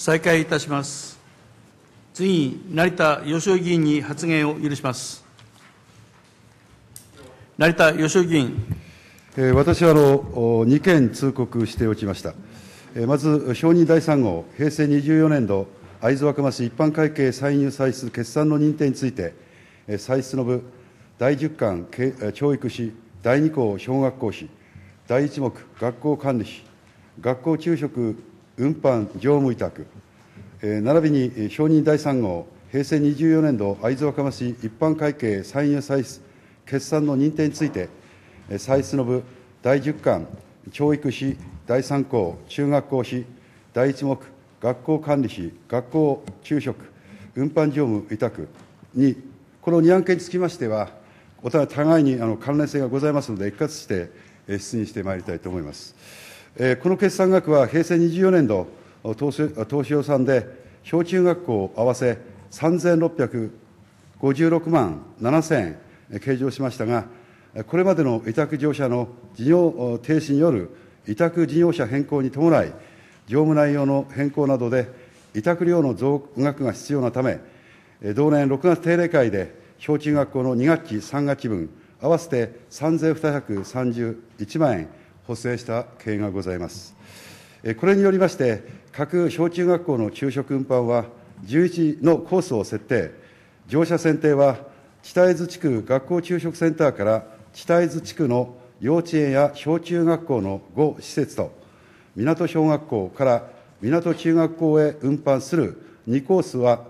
再開いたします。次に、成田義夫議員に発言を許します。成田義夫議員。 私は2件通告しておきました。まず、証人第3号、平成24年度、会津若松一般会計歳入歳出決算の認定について、歳出の部、第10巻教育費、第2項小学校費、第1目学校管理費、学校給食運搬業務委託、並びに証人第3号、平成24年度会津若松一般会計歳入歳出決算の認定について、歳出の部第10巻教育費第3項中学校費、第1目学校管理費、学校給食運搬業務委託に、この2案件につきましては、お互いに関連性がございますので、一括して質疑してまいりたいと思います。この決算額は、平成24年度当初予算で、小中学校合わせ3656万7000円計上しましたが、これまでの委託業者の事業停止による委託事業者変更に伴い、業務内容の変更などで委託料の増額が必要なため、同年6月定例会で、小中学校の2学期、3学期分、合わせて3231万円補正した経緯がございます。これによりまして、各小中学校の給食運搬は11のコースを設定、乗車選定は知多津地区学校給食センターから知多津地区の幼稚園や小中学校の5施設と、港小学校から港中学校へ運搬する2コースは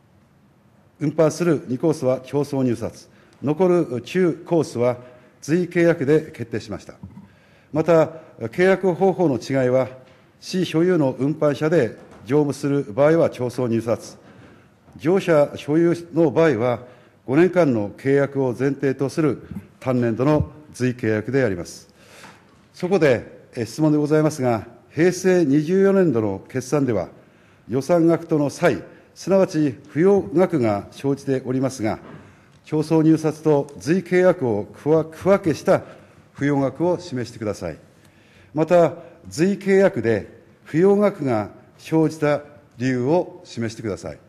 競争入札、残る中コースは随契約で決定しました。また、契約方法の違いは、市所有の運搬車で乗務する場合は競争入札、業者所有の場合は、5年間の契約を前提とする単年度の随契約であります。そこで質問でございますが、平成24年度の決算では、予算額との差異、すなわち不要額が生じておりますが、競争入札と随契約を区分けした不要額を示してください。また、随契約で不要額が生じた理由を示してください。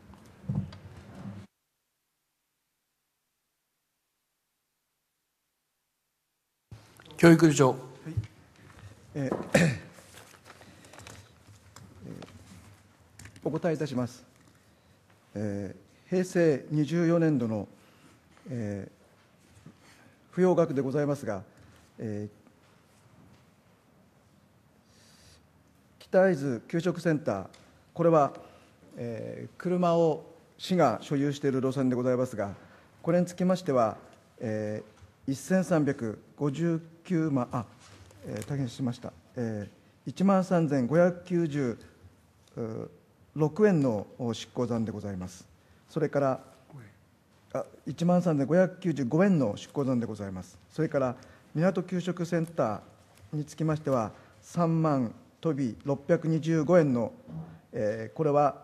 教育部長。 お答えいたします。平成24年度の、不要額でございますが、北会津給食センター、これは、車を市が所有している路線でございますが、これにつきましては、1359万、大変しました、13,596円の執行残でございます。それから13,595円の執行残でございます。それから港給食センターにつきましては、3万飛び625円の、これは、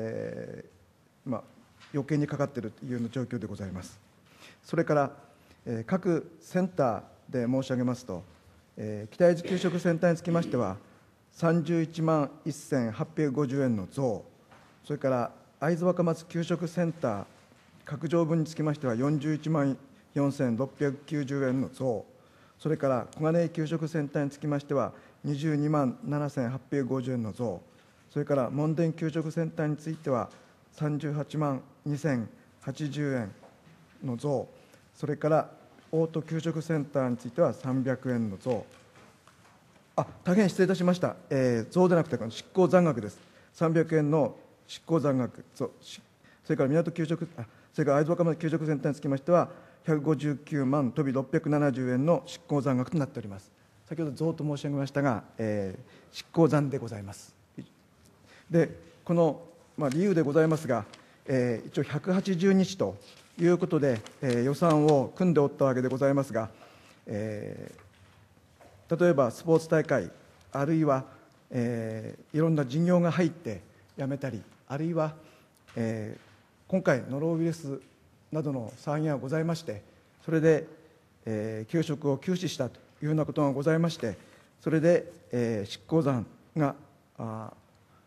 余計にかかっているというような状況でございます。それから、各センターで申し上げますと、北会津給食センターにつきましては、31万1850円の増、それから会津若松給食センター、各条分につきましては、41万4690円の増、それから小金井給食センターにつきましては、22万7850円の増、それから門田給食センターについては、38万2080円の増、それから大戸給食センターについては300円の増、大変失礼いたしました、増でなくて、執行残額です。300円の執行残額、それから港給食、それから会津若松給食センターにつきましては、159万飛び670円の執行残額となっております。先ほど増と申し上げましたが、執行残でございます。で、この、理由でございますが、一応180日ということで、予算を組んでおったわけでございますが、例えばスポーツ大会、あるいいろんな事業が入ってやめたり、あるいは、今回、ノロウイルスなどの騒ぎがございまして、それで、給食を休止したというようなことがございまして、それで、執行残が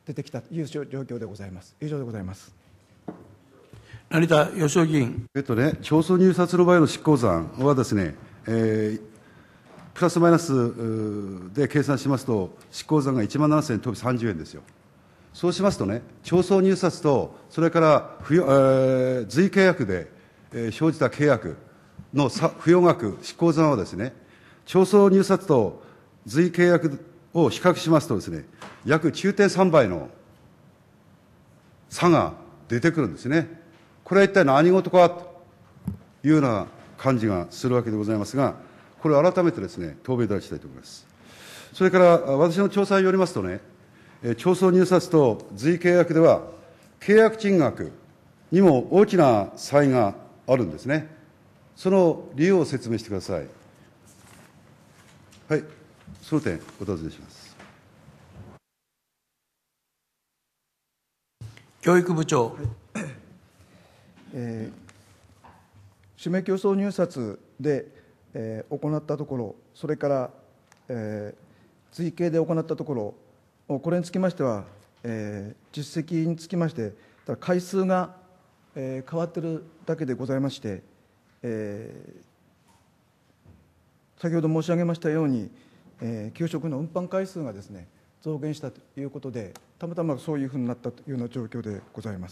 出てきたという状況でございます。以上でございます。 成田義雄議員。 町村入札の場合の執行残はですね、プラスマイナスで計算しますと、執行残が17,030円ですよ。そうしますとね、町村入札と、それから随契約で生じた契約の付与額、執行残はですね、町村入札と随契約を比較しますとですね、約 9.3 倍の差が出てくるんですね。これは一体何事かというような感じがするわけでございますが、これを改めてですね、答弁いただきたいと思います。それから、私の調査によりますとね、町村入札と随契約では、契約金額にも大きな差異があるんですね。その理由を説明してください。はい、その点、お尋ねします。 教育部長。 指名競争入札で、行ったところ、それから、随契で行ったところ、これにつきましては、実績につきまして、ただ回数が、変わっているだけでございまして、先ほど申し上げましたように、給食の運搬回数がですね、増減したということで、たまたまそういうふうになったというような状況でございます。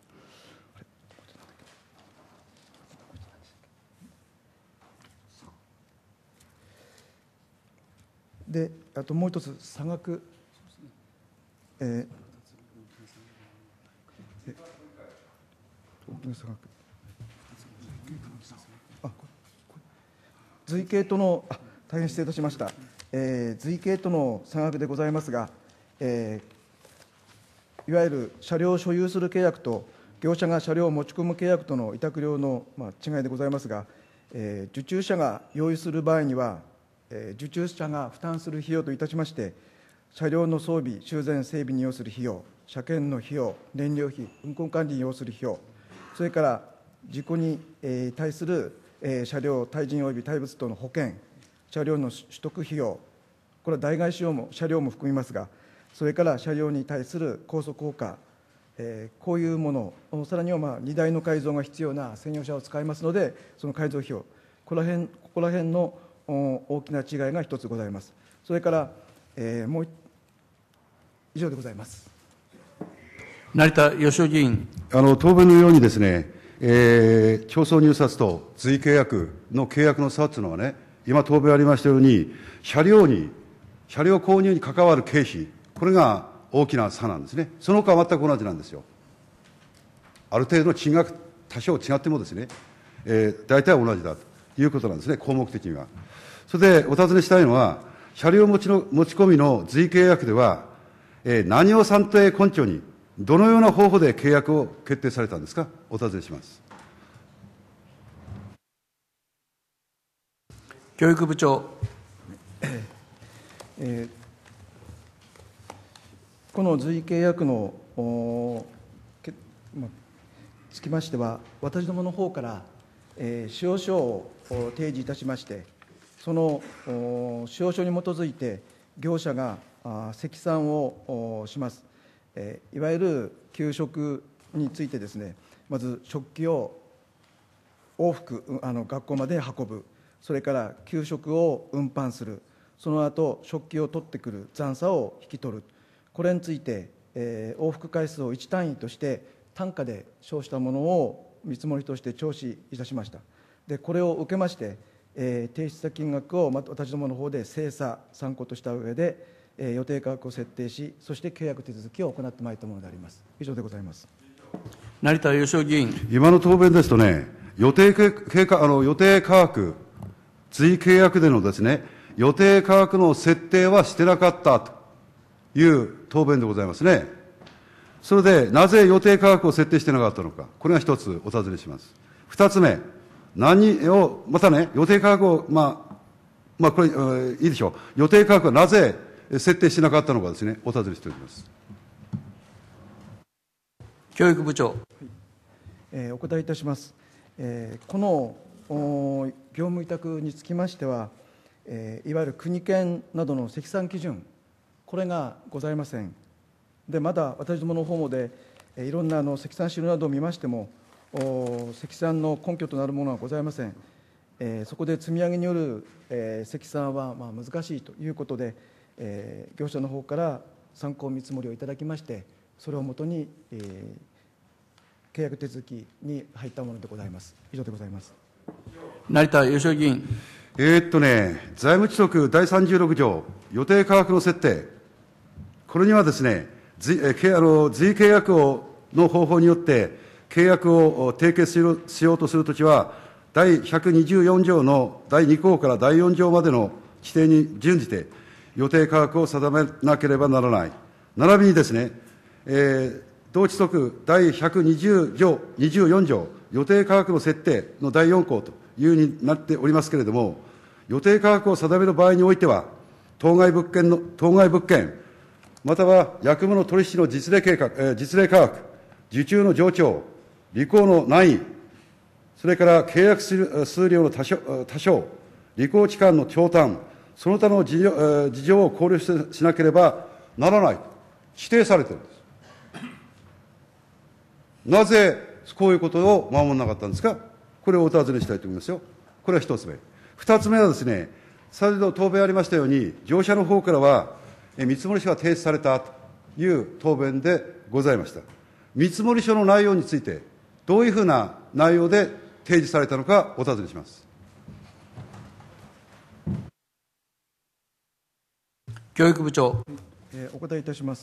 で、あともう一つ、差額、随契との、大変失礼いたしました。随契との差額でございますが、いわゆる車両を所有する契約と、業者が車両を持ち込む契約との委託料の違いでございますが、受注者が用意する場合には、受注者が負担する費用といたしまして、車両の装備、修繕、整備に要する費用、車検の費用、燃料費、運行管理に要する費用、それから事故に対する車両、対人および対物等の保険、車両の取得費用、これは代替使用も、車両も含みますが、それから車両に対する高速効果、こういうもの、さらには荷台の改造が必要な専用車を使いますので、その改造費用、ここら辺の大きな違いが一つございます。それから、以上でございます。 成田義雄議員。 答弁のようにですね、町村入札と随契約の契約の差というのはね、今答弁ありましたように、車両購入に関わる経費、これが大きな差なんですね。その他は全く同じなんですよ。ある程度の金額、多少違ってもですね、大体同じだということなんですね、項目的には。それでお尋ねしたいのは、車両持ち込みの随契約では、何を算定根拠に、どのような方法で契約を決定されたんですか、お尋ねします。 教育部長。 この随契約のつきましては、私どもの方から、使用書を提示いたしまして、その使用書に基づいて、業者が積算をします。いわゆる給食についてですね、まず食器を往復、学校まで運ぶ、それから給食を運搬する、その後食器を取ってくる、残差を引き取る、これについて、往復回数を1単位として単価で称したものを見積もりとして徴収いたしました。でこれを受けまして、提出した金額を私どもの方で精査、参考とした上で、予定価格を設定し、そして契約手続きを行ってまいったものであります。以上でございます。 成田義雄議員。 今の答弁ですとね、予定価格、随契約でのですね、予定価格の設定はしてなかったという答弁でございますね。それで、なぜ予定価格を設定してなかったのか、これが一つお尋ねします。二つ目、またね、予定価格を、これ、いいでしょう。予定価格はなぜ設定しなかったのかですね、お尋ねしております。 教育部長。 お答えいたします。この業務委託につきましては、いわゆる国県などの積算基準、これがございません。 でまだ私どもの方もで、いろんな積算資料などを見ましても、積算の根拠となるものはございません。そこで積み上げによる積算は難しいということで、業者の方から参考見積もりをいただきまして、それをもとに契約手続きに入ったものでございます。以上でございます。 成田義夫議員。 財務規則第36条、予定価格の設定、これにはですね、随契約の方法によって、契約を締結しようとするときは、第124条の第2項から第4条までの規定に準じて、予定価格を定めなければならない。並びにですね、同規則第124条、予定価格の設定の第4項というふうになっておりますけれども、予定価格を定める場合においては、当該物件、または役務の取引の実例価格、受注の上長、履行の難易、それから契約数量の多少、履行期間の長短、その他の事情を考慮しなければならない、規定されているんです。なぜこういうことを守らなかったんですか。これをお尋ねしたいと思いますよ。これは一つ目。二つ目はですね、先ほど答弁ありましたように、業者の方からは、見積書が提出されたという答弁でございました。見積書の内容について、どういうふうな内容で提示されたのか、お尋ねします。 教育部長。 お答えいたします。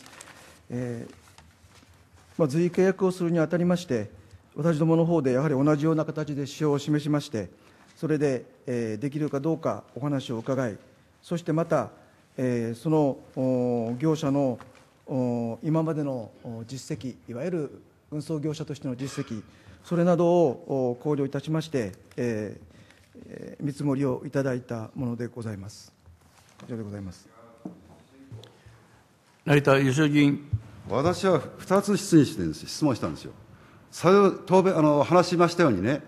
随契約をするにあたりまして、私どもの方でやはり同じような形で指標を示しまして、それで、できるかどうかお話を伺い、そしてまた、その業者の今までの実績、いわゆる運送業者としての実績、それなどを考慮いたしまして、見積もりをいただいたものでございます。以上でございます。 成田義夫議員。 私は2つ質問したんですよ。話しましたようにね、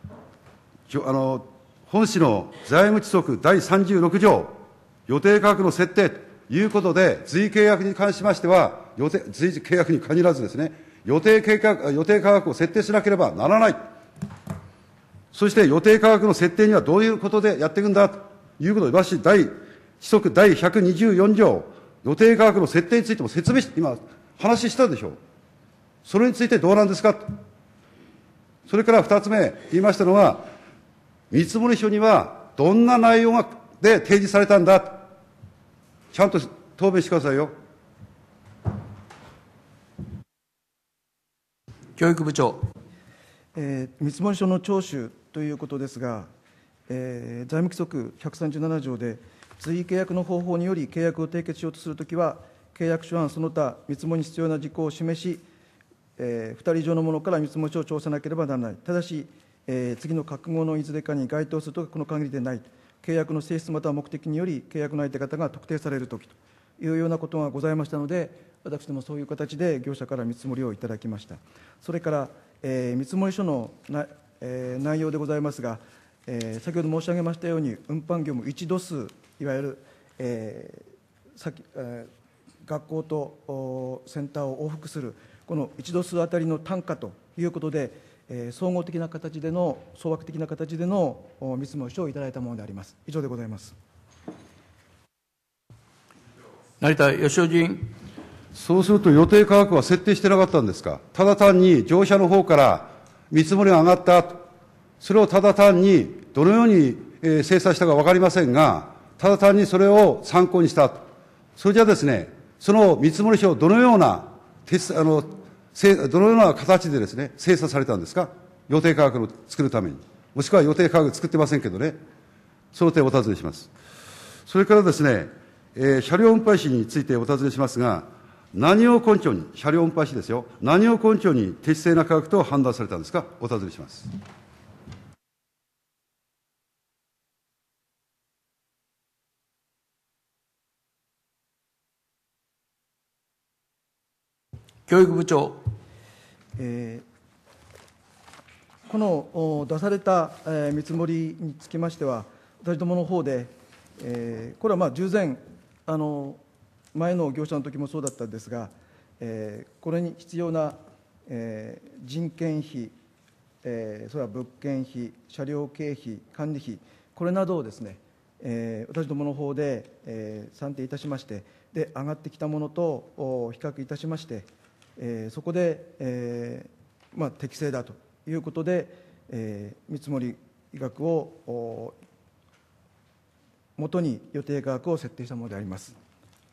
本市の財務規則第36条、予定価格の設定ということで、随契約に関しましては、随契約に限らずですね、予定価格を設定しなければならない。そして予定価格の設定にはどういうことでやっていくんだということで、規則第124条、予定価格の設定についても説明して、今、話したでしょう。それについてどうなんですか。それから2つ目、言いましたのは、見積書にはどんな内容で提示されたんだ。ちゃんと答弁してくださいよ。 教育部長。 見積書の聴取ということですが、財務規則137条で、随契約の方法により契約を締結しようとするときは、契約書案その他見積もりに必要な事項を示し、2人以上の者から見積書を調査なければならない。ただし、次の覚悟のいずれかに該当するとこの限りでない。契約の性質または目的により、契約の相手方が特定されるときというようなことがございましたので、私どもそういう形で業者から見積もりをいただきました。それから、見積書の内容でございますが、先ほど申し上げましたように、運搬業務1度数、いわゆる、学校とセンターを往復する、この1度数あたりの単価ということで、総合的な形での、総額的な形での見積書をいただいたものであります。以上でございます。 成田義夫議員。 そうすると予定価格は設定してなかったんですか。ただ単に業者の方から見積もりが上がったと、それをただ単にどのように精査したか分かりませんが、ただ単にそれを参考にしたと。それじゃですね、その見積書をどのような形でですね、精査されたんですか。予定価格を作るために。もしくは予定価格作ってませんけどね。その点お尋ねします。それからですね、車両運搬費についてお尋ねしますが、何を根拠に、車両運搬費ですよ、何を根拠に適正な価格と判断されたんですか。お尋ねします。 教育部長。 この出された見積もりにつきましては、私どもの方で、これは従前、前の業者の時もそうだったんですが、 これに必要な、人件費、それは物件費、車両経費、管理費、これなどをですね、私どもの方で、算定いたしまして、で上がってきたものと比較いたしまして、そこで、適正だということで、見積もり額をもとに予定価格を設定したものであります。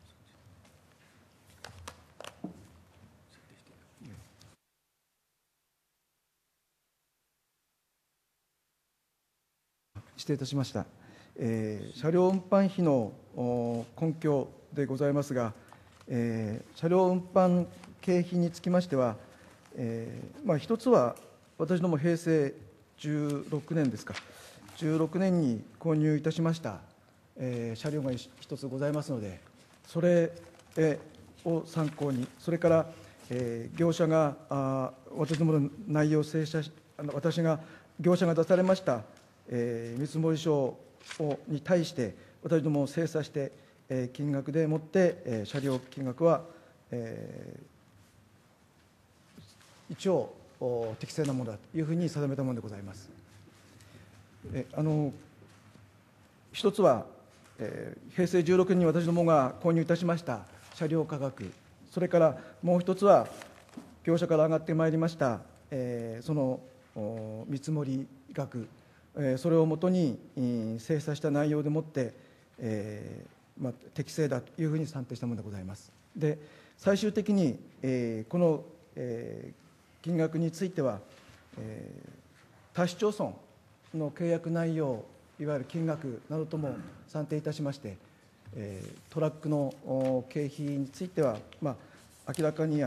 失礼いたしました。車両運搬費の根拠でございますが、車両運搬経費につきましては、一つは私ども平成16年ですか、16年に購入いたしました、車両が一つございますので、それを参考に、それから、業者が私どもの内容を精査し、業者が出されました見積書に対して私どもを精査して金額でもって車両金額は一応適正なものだというふうに定めたものでございます。一つは平成16年に私どもが購入いたしました車両価格、それからもう一つは業者から上がってまいりましたその見積もり額、それをもとに精査した内容でもって、適正だというふうに算定したものでございます。で、最終的に、この、金額については、他市町村の契約内容、いわゆる金額などとも算定いたしまして、トラックの経費については、明らかに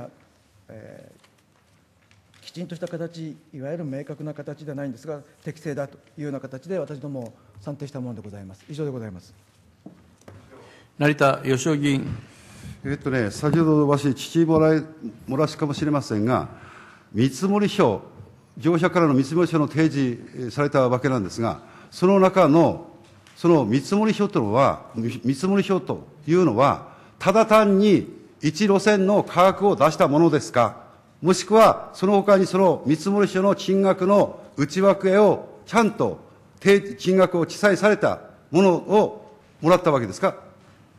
きちんとした形、いわゆる明確な形ではないんですが、適正だというような形で、私ども算定したものでございます。以上でございます。 成田義雄議員。 先ほどわし、漏らしかもしれませんが、見積書、業者からの見積書の提示されたわけなんですが、その中の、その見積書というのは、ただ単に一路線の価格を出したものですか、もしくはその他にその見積書の金額の内訳をちゃんと金額を記載されたものをもらったわけですか。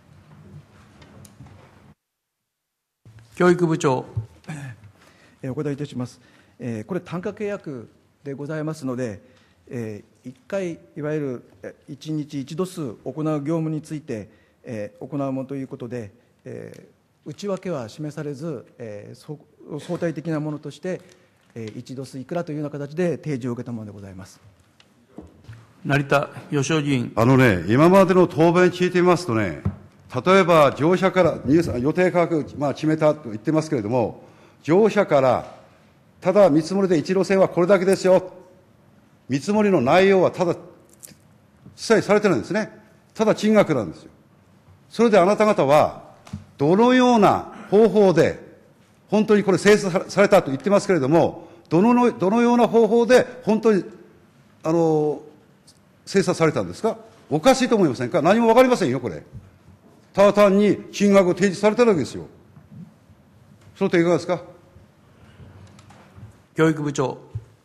教育部長。 お答えいたします。これ、単価契約でございますので、1回、いわゆる1日1度数行う業務について、行うものということで、内訳は示されず、相対的なものとして、1度数いくらというような形で提示を受けたものでございます。 成田義雄議員。 今までの答弁聞いてみますとね、例えば業者から予定価格、決めたと言ってますけれども、業者から、ただ見積もりで一路線はこれだけですよ、見積もりの内容はただ、記載されてないんですね。ただ金額なんですよ。それであなた方は、どのような方法で、本当にこれ精査されたと言ってますけれども、どのような方法で本当に、精査されたんですか。おかしいと思いませんか。何もわかりませんよ、これ。ただ単に金額を提示されただけですよ。その点いかがですか。 教育部長。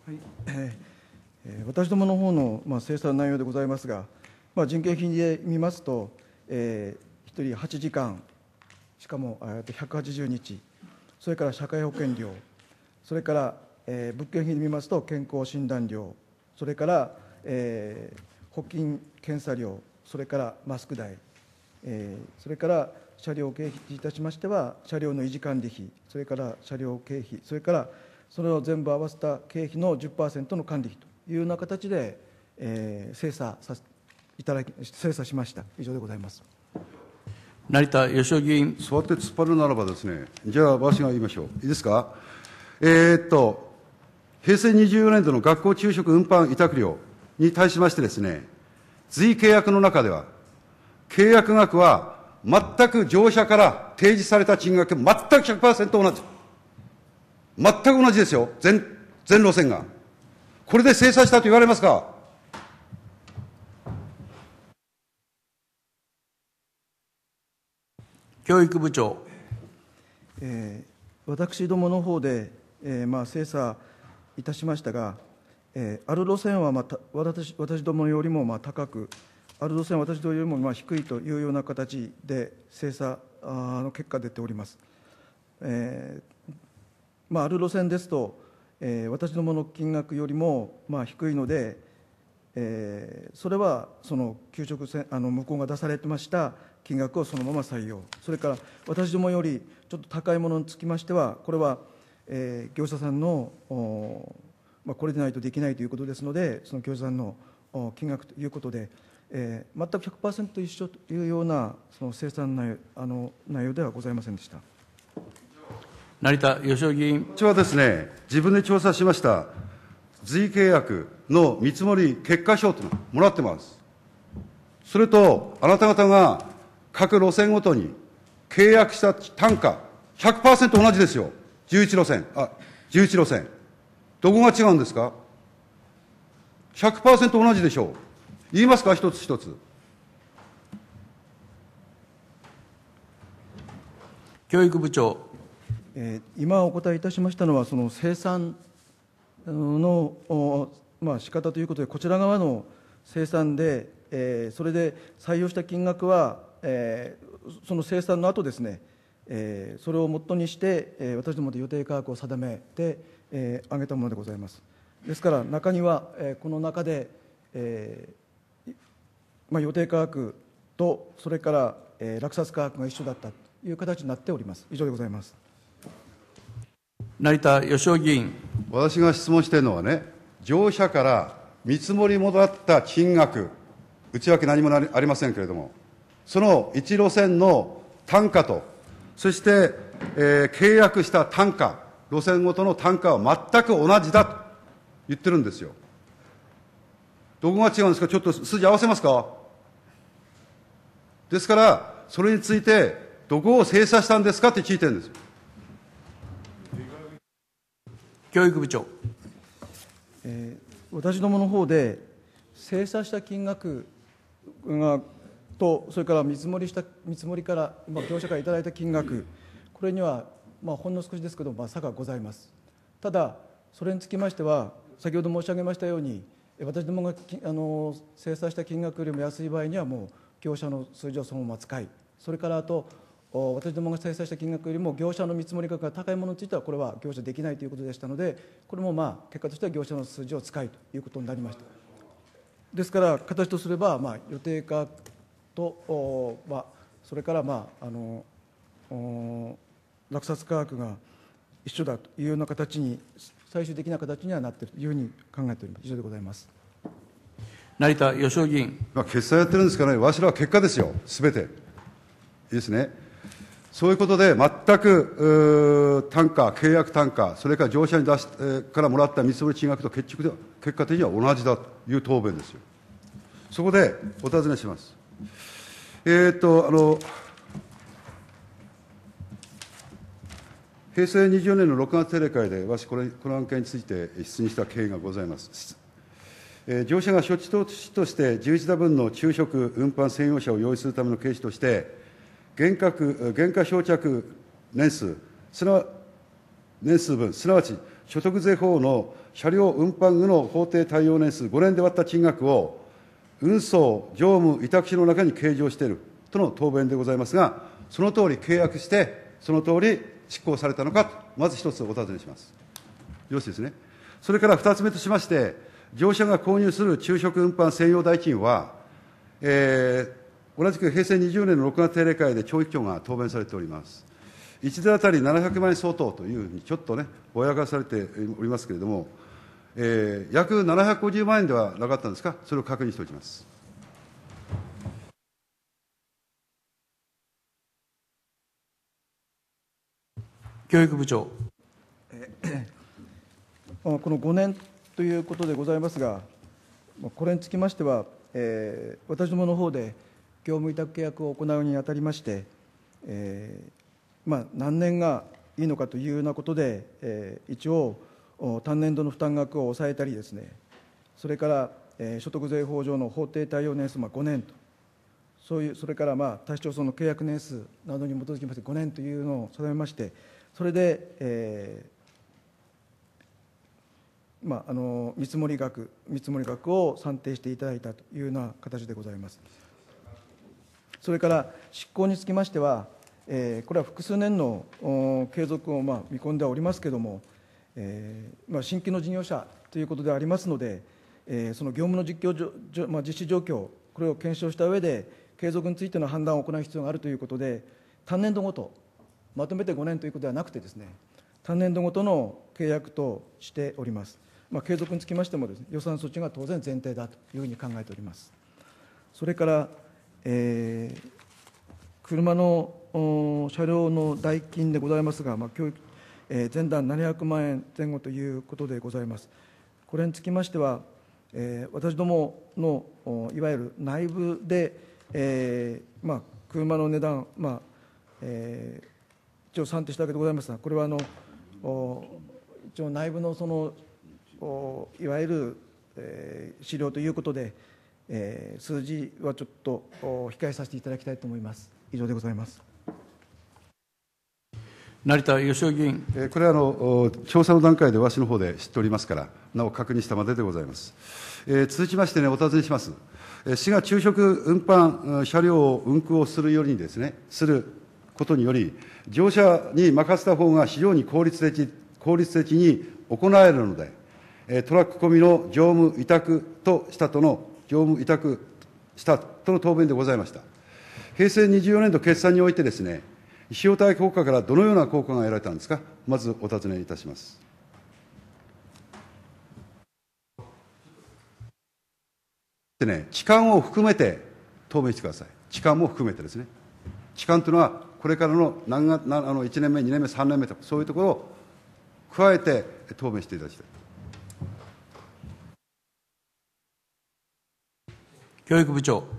私どもの方の精査内容でございますが、人件費で見ますと、1人8時間、しかも180日、それから社会保険料、それから物件費で見ますと健康診断料、それから保険検査料、それからマスク代、それから車両経費にいたしましては、車両の維持管理費、それから車両経費、それからそれを全部合わせた経費の 10% の管理費というような形で、精査しました。以上でございます。 成田義雄議員。 座って突っ張るならばですね、じゃあ、私が言いましょう。いいですか。平成24年度の学校給食運搬委託料に対しましてですね、随契約の中では、契約額は全く業者から提示された金額、全く 100% 同じ。全く同じですよ。全路線が。これで精査したと言われますか。 教育部長。 私どもの方で、精査いたしましたが、ある路線は私どもよりも高く、ある路線は私どもよりも低いというような形で精査の結果出ております。ある路線ですと、私どもの金額よりも低いので、それはその給食向こうが出されてました金額をそのまま採用、それから私どもよりちょっと高いものにつきましては、これは、業者さんのこれでないとできないということですので、その業者さんの金額ということで、全く 100% 一緒というようなその生産内容ではございませんでした。 成田義雄議員。 うちはですね、自分で調査しました随契約の見積もり結果書というのをもらってます。それと、あなた方が各路線ごとに契約した単価、100% 同じですよ。11路線。どこが違うんですか？ 100% 同じでしょう。言いますか、一つ一つ。 教育部長。 今お答えいたしましたのは、その生産の仕方ということで、こちら側の生産で、それで採用した金額は、その生産の後ですね、それをもとにして、私どもで予定価格を定めて、上げたものでございます。ですから、中には、この中で、予定価格と、それから、落札価格が一緒だったという形になっております。以上でございます。 成田義雄議員。 私が質問しているのはね、業者から見積もりもらった金額、内訳何もありませんけれども、その1路線の単価と、そして、契約した単価、路線ごとの単価は全く同じだと言ってるんですよ。どこが違うんですか？ちょっと筋合わせますか？ですから、それについて、どこを精査したんですかって聞いてるんですよ。 教育部長。 私どもの方で、精査した金額と、それから見積もりから、業者からいただいた金額、これには、ほんの少しですけど、差がございます。ただ、それにつきましては、先ほど申し上げましたように、私どもが精査した金額よりも安い場合には、もう業者の数字をそのまま使い、それからあと、私どもが精査した金額よりも業者の見積もり額が高いものについては、これは業者できないということでしたので、これも結果としては業者の数字を使いということになりました。ですから、形とすれば、予定価格と、それから落札価格が一緒だというような形に、最終的な形にはなっているというふうに考えております。以上でございます。 成田義雄議員。 決算やってるんですからね、わしらは結果ですよ、すべて。いいですね。そういうことで、全く単価、契約単価、それから業者にからもらった見積もり金額と結果的には同じだという答弁ですよ。そこでお尋ねします。平成20年の6月定例会で、この案件について質疑した経緯がございます。業者が処置として11打分の昼食運搬専用車を用意するための経費として、原価償着年数分、すなわち所得税法の車両運搬後の法定対応年数5年で割った金額を、運送業務委託費の中に計上しているとの答弁でございますが、そのとおり契約して、そのとおり執行されたのかと、まず一つお尋ねします。よろしいですね。それから二つ目としまして、業者が購入する昼食運搬専用代金は、同じく平成20年の6月定例会で懲役庁が答弁されております。1台当たり700万円相当というふうにちょっとね、ぼやかされておりますけれども、約750万円ではなかったんですか、それを確認しておきます。 教育部長。 この5年ということでございますが、これにつきましては、私どもの方で業務委託契約を行うにあたりまして、何年がいいのかというようなことで、一応、単年度の負担額を抑えたりですね、それから、所得税法上の法定対応年数5年と、それから他市町村の契約年数などに基づきまして5年というのを定めまして、 それで、見積もり額を算定していただいたというような形でございます。それから執行につきましては、これは複数年の継続を見込んではおりますけれども、新規の事業者ということでありますので、その業務の実施状況、これを検証した上で、継続についての判断を行う必要があるということで、単年度ごと、まとめて5年ということではなくてですね、単年度ごとの契約としております。継続につきましてもですね、予算措置が当然前提だというふうに考えております。それから、車の車両の代金でございますが、前段700万円前後ということでございます。これにつきましては、私どものいわゆる内部で、車の値段、一応算定したわけでございますが、これは一応内部のいわゆる、資料ということで、数字はちょっと控えさせていただきたいと思います。以上でございます。 成田義雄議員。 これは調査の段階でわしの方で知っておりますから、なお確認したまででございます。続きましてお尋ねします。市が昼食運搬車両を運行するようにですね、することにより、乗車に任せた方が非常に効率的に行えるので、トラック込みの業務委託したとの答弁でございました。平成24年度決算においてですね、費用対効果からどのような効果が得られたんですか。まずお尋ねいたします。期間を含めて答弁してください。期間も含めてですね。期間というのは、これからの1年目、2年目、3年目とか、そういうところを加えて答弁していただきたい。 教育部長。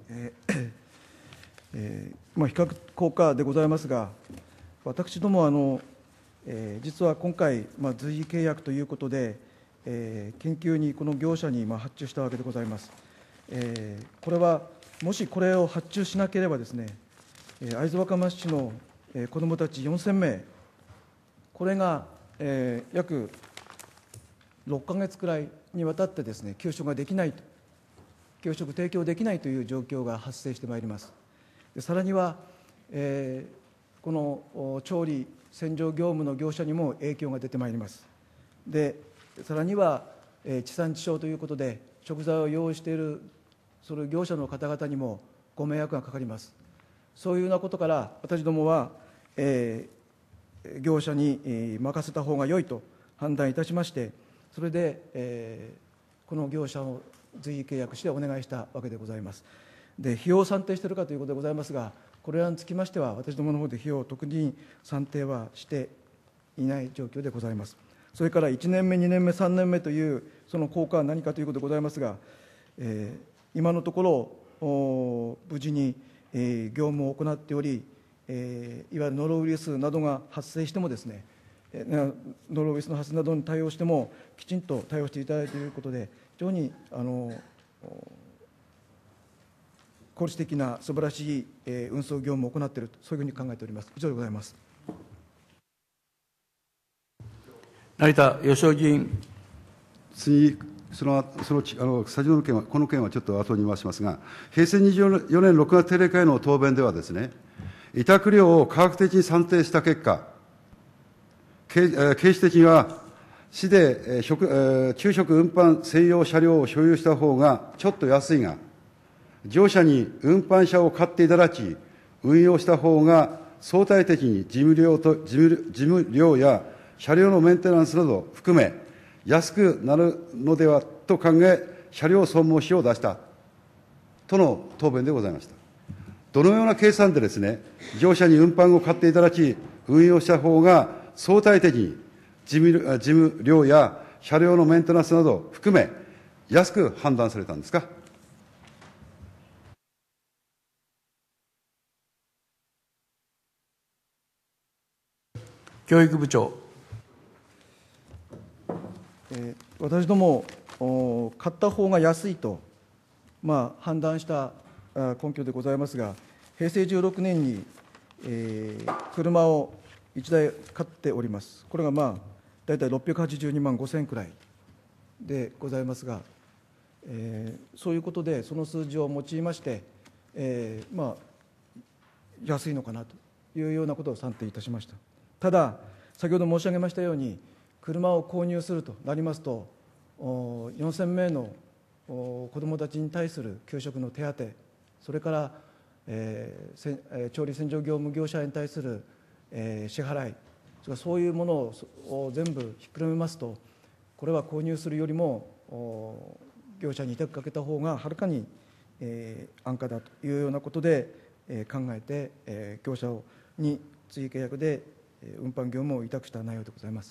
比較効果でございますが、私ども実は今回、随意契約ということで、緊急にこの業者に発注したわけでございます。これは、もしこれを発注しなければですね、会津若松市の子どもたち4000名、これが約6か月くらいにわたってですね、給食ができないと、給食提供できないという状況が発生してまいります。さらには、この調理洗浄業務の業者にも影響が出てまいります。でさらには、地産地消ということで食材を用意しているその業者の方々にもご迷惑がかかります。そういうようなことから私どもは、業者に任せた方が良いと判断いたしまして、それで、この業者を随意契約してお願いしたわけでございます。で費用を算定しているかということでございますが、これらにつきましては私どもの方で費用を特に算定はしていない状況でございます。それから1年目、2年目、3年目というその効果は何かということでございますが、今のところ無事に業務を行っており、いわゆるノロウイルスなどが発生してもですね、ノロウイルスの発生などに対応してもきちんと対応していただいていることで、非常に効率的な素晴らしい運送業務を行っていると、そういうふうに考えております。以上でございます。 成田義雄議員。 次、先ほどの件は、この件はちょっと後に回しますが、平成24年6月定例会の答弁ではですね、委託料を科学的に算定した結果、経費的には、市で昼食運搬専用車両を所有した方がちょっと安いが、業者に運搬車を買っていただき、運用した方が相対的に事務料や車両のメンテナンスなど含め、安くなるのではと考え、車両損耗費を出したとの答弁でございました。どのような計算でですね、業者に運搬を買っていただき、運用した方が相対的に事務料や車両のメンテナンスなど含め、安く判断されたんですか。 教育部長。 私ども、買った方が安いと、判断した根拠でございますが、平成16年に、車を 1台買っております。これが大体682万5000円くらいでございますが、そういうことで、その数字を用いまして、安いのかなというようなことを算定いたしました。ただ、先ほど申し上げましたように、車を購入するとなりますと、4000名の子どもたちに対する給食の手当、それから、調理洗浄業務業者に対する、支払い、そういうものを全部ひっくるめますと、これは購入するよりも業者に委託かけた方がはるかに安価だというようなことで考えて、業者に追契約で運搬業務を委託した内容でございます。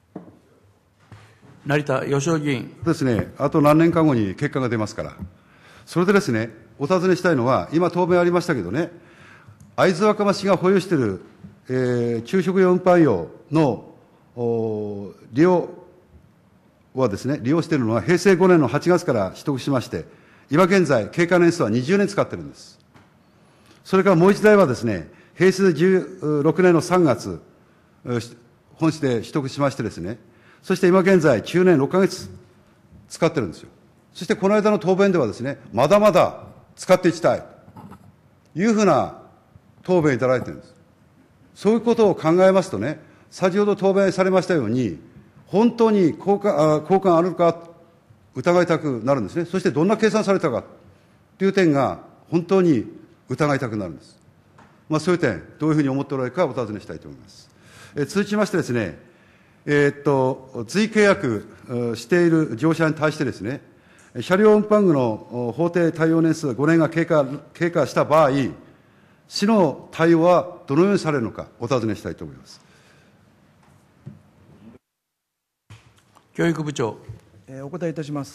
成田義雄議員。 ですね、あと何年か後に結果が出ますから、それでですね、お尋ねしたいのは、今、答弁ありましたけどね、会津若松市が保有している、昼食用運搬用の利用はですね、利用しているのは平成5年の8月から取得しまして、今現在、経過年数は20年使ってるんです。それからもう一台はですね、平成16年の3月、本市で取得しましてですね、そして今現在、中年6ヶ月使ってるんですよ。そしてこの間の答弁ではですね、まだまだ使っていきたいというふうな答弁いただいているんです。そういうことを考えますとね、先ほど答弁されましたように、本当に効果あるか疑いたくなるんですね。そしてどんな計算されたかという点が本当に疑いたくなるんです。そういう点、どういうふうに思っておられるかお尋ねしたいと思います。続きましてですね、随契約している業者に対してですね、車両運搬具の法定対応年数5年が経過した場合、市の対応はどのようにされるのか、お尋ねしたいと思います。 教育部長。 お答えいたします。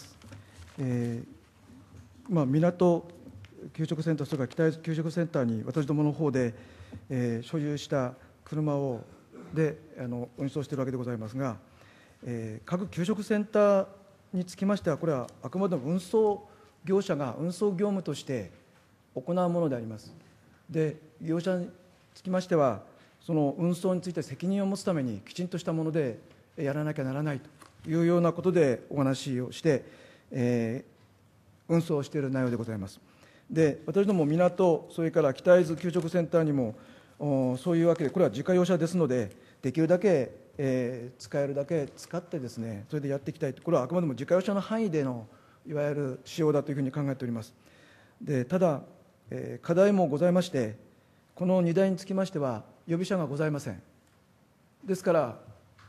港給食センター、それから北給食センターに私どもの方で、所有した車で運送しているわけでございますが、各給食センターにつきましては、これはあくまでも運送業者が運送業務として行うものであります。で、業者につきましては、その運送について責任を持つためにきちんとしたものでやらなきゃならないというようなことでお話をして、運送をしている内容でございます。で、私ども港、それから北会津給食センターにもそういうわけで、これは自家用車ですので、できるだけ、使えるだけ使ってですね、それでやっていきたいと、これはあくまでも自家用車の範囲でのいわゆる使用だというふうに考えております。で、ただ、課題もございまして、この2台につきましては、予備車がございません。ですから、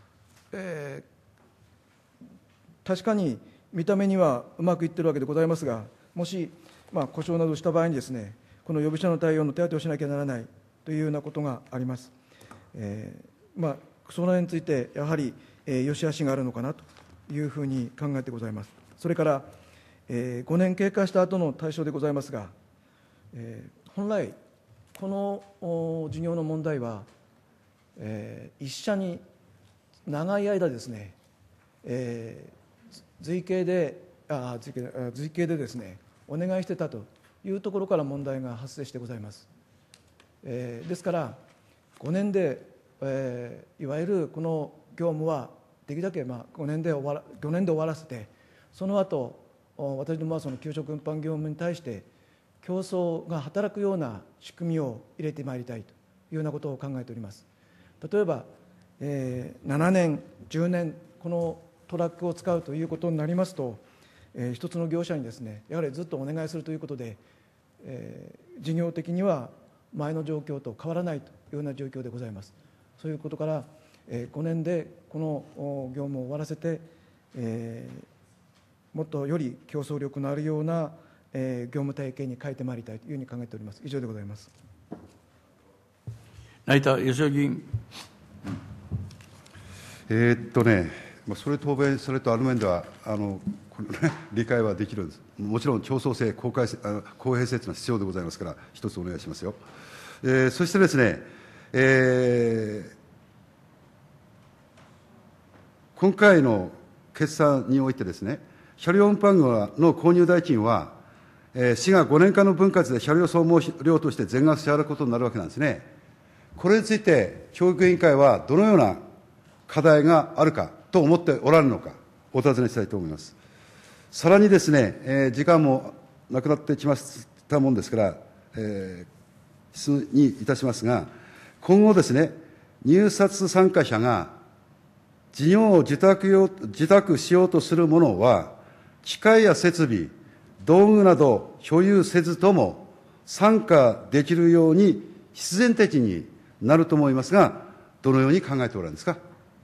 確かに見た目にはうまくいってるわけでございますが、もし、故障などした場合にですね、この予備車の対応の手当てをしなきゃならないというようなことがあります。その辺について、やはり、良し悪しがあるのかなというふうに考えてございます。それから、5年経過した後の対象でございますが、本来、この事業の問題は、一社に長い間ですね、随形でですね、お願いしてたというところから問題が発生してございます。ですから、5年で、いわゆるこの業務はできるだけ5年で終わらせて、その後私どもはその給食運搬業務に対して競争が働くような仕組みを入れてまいりたいというようなことを考えております。例えば、7年、10年、このトラックを使うということになりますと、一つの業者にですね、やはりずっとお願いするということで、事業的には前の状況と変わらないというような状況でございます。そういうことから、5年でこの業務を終わらせて、もっとより競争力のあるような業務体系に変えてまいりたいというふうに考えております。以上でございます。 成田義雄議員。 それ答弁されるとある面では理解はできるんです。もちろん競争性、公平性というのは必要でございますから、一つお願いしますよ。そしてですね、今回の決算においてですね、車両運搬具の購入代金は、市が5年間の分割で車両総務料として全額支払うことになるわけなんですね。 これについて教育委員会はどのような課題があるかと思っておられるのか、お尋ねしたいと思います。さらにですね、時間もなくなってきましたもんですから、質問にいたしますが、今後ですね、入札参加者が事業を受託しようとするものは、機械や設備、道具など所有せずとも参加できるように必然的になると思いますが、どのように考えておられるんですか。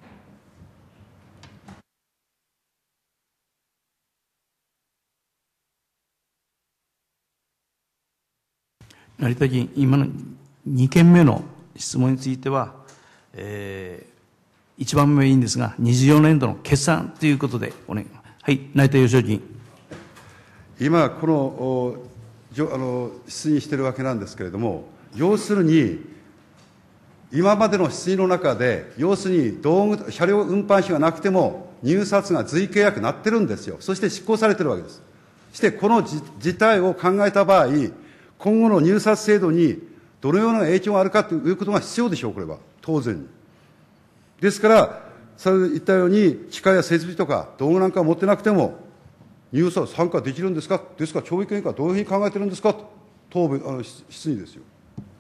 成田議員、今の2件目の質問については、1番目はいいんですが、24年度の決算ということでお願い。はい、成田義夫議員。 今、この質疑しているわけなんですけれども、要するに、今までの質疑の中で、要するに車両運搬費がなくても、入札が随契約になってるんですよ。そして執行されてるわけです。そして、この事態を考えた場合、今後の入札制度にどのような影響があるかということが必要でしょう、これは。当然に。ですから、先ほど言ったように、機械や設備とか道具なんか持ってなくても、入札参加できるんですか、ですから、教育委員会はどういうふうに考えてるんですかと、答弁、質疑ですよ。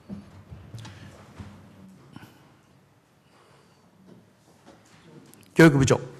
教育部長。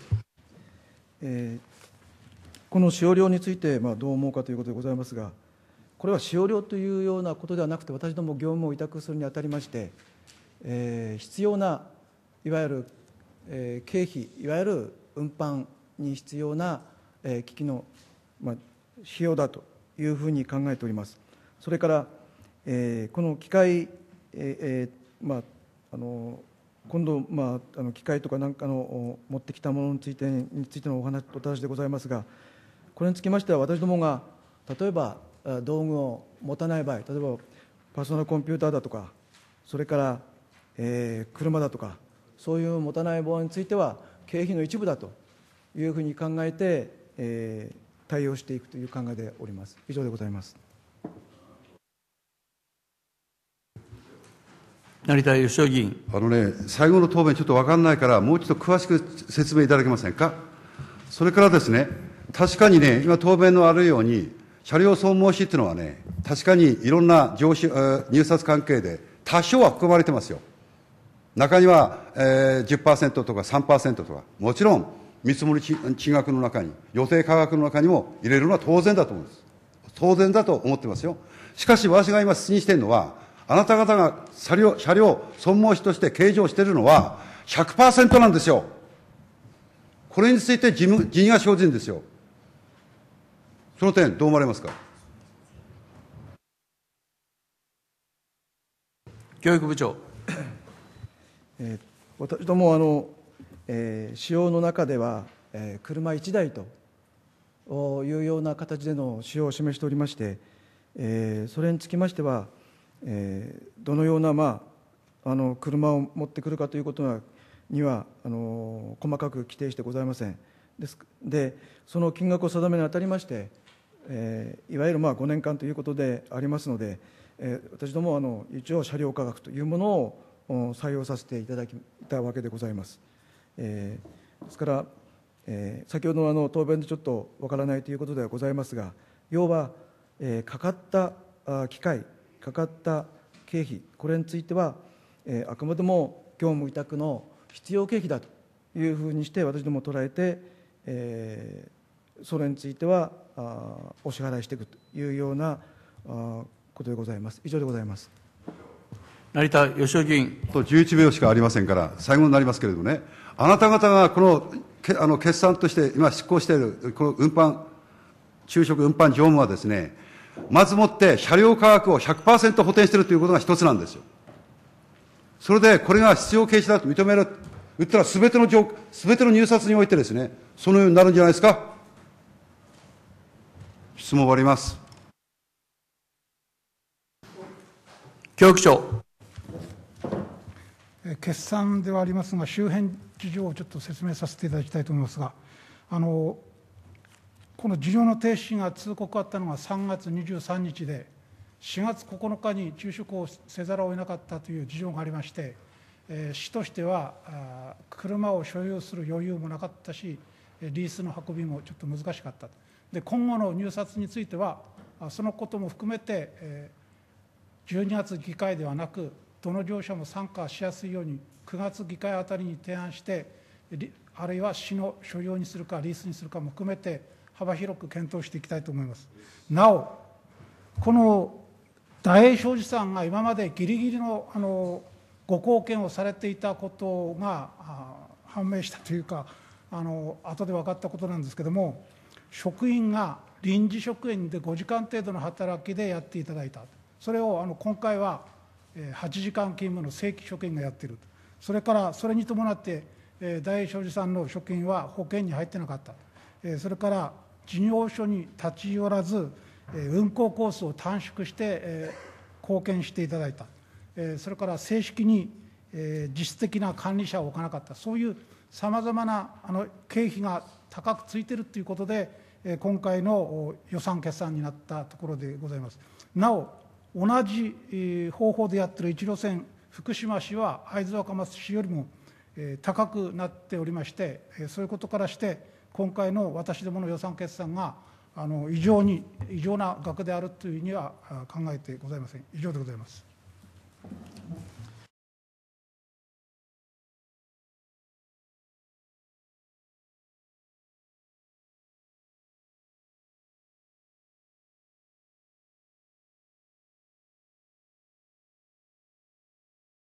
この使用料について、どう思うかということでございますが、これは使用料というようなことではなくて、私ども業務を委託するにあたりまして、必要ないわゆる、経費、いわゆる運搬に必要な、機器の、費用だというふうに考えております。それから、この機械、今度、機械とかなんかの持ってきたものについてのお話でございますが、これにつきましては、私どもが例えば道具を持たない場合、例えばパーソナルコンピューターだとか、それから、車だとか、そういう持たない場合については、経費の一部だというふうに考えて、対応していくという考えでおります。以上でございます。 成田義夫議員。 最後の答弁、ちょっと分かんないから、もう一度詳しく説明いただけませんか。それからですね、確かにね、今、答弁のあるように、車両損耗費っていうのはね、確かにいろんな入札関係で多少は含まれてますよ。中には、10% とか 3% とか、もちろん見積もり金額の中に、予定価格の中にも入れるのは当然だと思うんです。当然だと思ってますよ。しかし、私が今質疑しているのは、あなた方が車両損耗費として計上しているのは 100% なんですよ。これについて辞議が生じるんですよ。その点、どう思われますか。 教育部長。 私ども使用の中では、車1台というような形での使用を示しておりまして、それにつきましては、どのような、車を持ってくるかということには細かく規定してございません。で、その金額を定めにあたりまして、いわゆる5年間ということでありますので、私ども一応車両価格というものを採用させていただいたわけでございます。ですから、先ほどの答弁でちょっとわからないということではございますが、要は、かかった機械、かかった経費、これについては、あくまでも業務委託の必要経費だというふうにして私ども捉えて、それについてはお支払いしていくというようなことでございます。以上でございます。 成田義夫議員。11秒しかありませんから、最後になりますけれどもね、あなた方がこの決算として今執行しているこの昼食運搬業務はですね、まずもって車両価格を 100% 補填しているということが一つなんですよ。それでこれが必要経費だと認める、言ったらすべての入札においてですね、そのようになるんじゃないですか。質問終わります。 教育長。 決算ではありますが、周辺事情をちょっと説明させていただきたいと思いますが、この事業の停止が通告あったのが3月23日で、 4月9日に昼食をせざるを得なかったという事情がありまして、市としては車を所有する余裕もなかったし、リースの運びもちょっと難しかった。で、今後の入札については、そのことも含めて、12月議会ではなく、どの業者も参加しやすいように、9月議会あたりに提案して、あるいは市の所有にするか、リースにするかも含めて、幅広く検討していきたいと思います。なお、この大栄商事さんが今までぎりぎりのご貢献をされていたことが判明したというか、後で分かったことなんですけれども、職員が臨時職員で5時間程度の働きでやっていただいた、それを今回は8時間勤務の正規職員がやっている、それからそれに伴って、大栄商事さんの職員は保険に入ってなかった、それから事業所に立ち寄らず、運行コースを短縮して、貢献していただいた、それから正式に、実質的な管理者を置かなかった、そういうさまざまな経費が高くついているということで、今回の予算決算になったところでございます。なお、同じ方法でやっている1路線、福島市は会津若松市よりも高くなっておりまして、そういうことからして、今回の私どもの予算決算が異常な額であるというふうには考えてございません。以上でございます。